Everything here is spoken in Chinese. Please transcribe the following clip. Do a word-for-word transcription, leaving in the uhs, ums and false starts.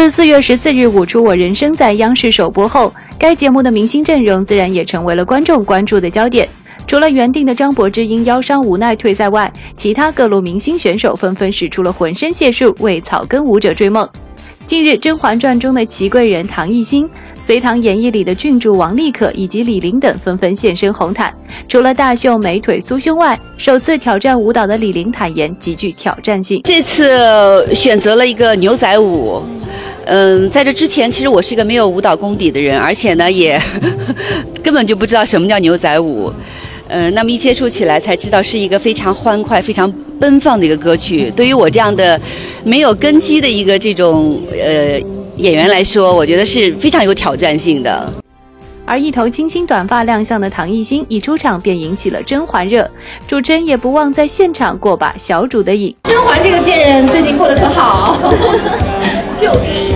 自四月十四日舞出我人生在央视首播后，该节目的明星阵容自然也成为了观众关注的焦点。除了原定的张柏芝因腰伤无奈退赛外，其他各路明星选手纷纷使出了浑身解数为草根舞者追梦。近日，《甄嬛传》中的祺贵人唐艺昕、隋唐演义里的郡主王丽可以及李玲等纷纷现身红毯。除了大秀美腿酥胸外，首次挑战舞蹈的李玲坦言极具挑战性。 这次选择了一个牛仔舞。嗯，在这之前，其实我是一个没有舞蹈功底的人，而且呢，也根本就不知道什么叫牛仔舞。嗯，那么一接触起来才知道是一个非常欢快、非常奔放的一个歌曲。对于我这样的没有根基的一个这种呃演员来说，我觉得是非常有挑战性的。 而一头清新短发亮相的唐艺昕一出场便引起了甄嬛热，主持人也不忘在现场过把小主的瘾。 甄嬛这个贱人最近过得可好？就是。